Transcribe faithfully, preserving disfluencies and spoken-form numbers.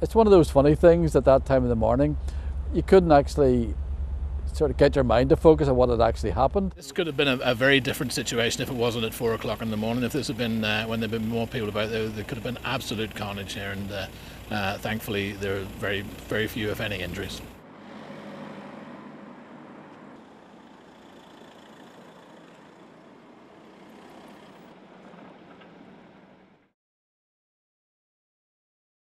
it's one of those funny things at that time of the morning. You couldn't actually sort of get your mind to focus on what had actually happened. This could have been a, a very different situation if it wasn't at four o'clock in the morning. If this had been uh, when there had been more people about, there, there could have been absolute carnage here, and uh, uh, thankfully there are very, very few, if any, injuries.